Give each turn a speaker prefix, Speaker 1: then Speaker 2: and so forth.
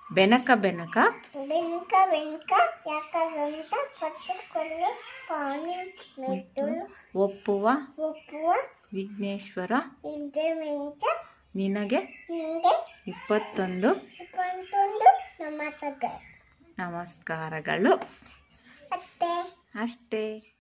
Speaker 1: ಬೆನಕ ಬೆನಕ
Speaker 2: ಬೆನಕ ಬೆನಕ ಯಾಕಂತ ಪಟ್ಟುಕೊಳ್ಳು ಪಾನಿ ಮೆಟ್ಟುಳು
Speaker 1: ಒಪ್ಪುವ
Speaker 2: ಒಪ್ಪುವ
Speaker 1: ವಿಘ್ನೇಶ್ವರ
Speaker 2: ವಿದ್ಯೆಮೆಂಚ
Speaker 1: ನಿನಗೆ
Speaker 2: ನಿನಗೆ
Speaker 1: 21
Speaker 2: ನಮಸ್ಕಾರ
Speaker 1: ನಮಸ್ಕಾರಗಳು
Speaker 2: ಅಷ್ಟೇ
Speaker 1: ಅಷ್ಟೇ.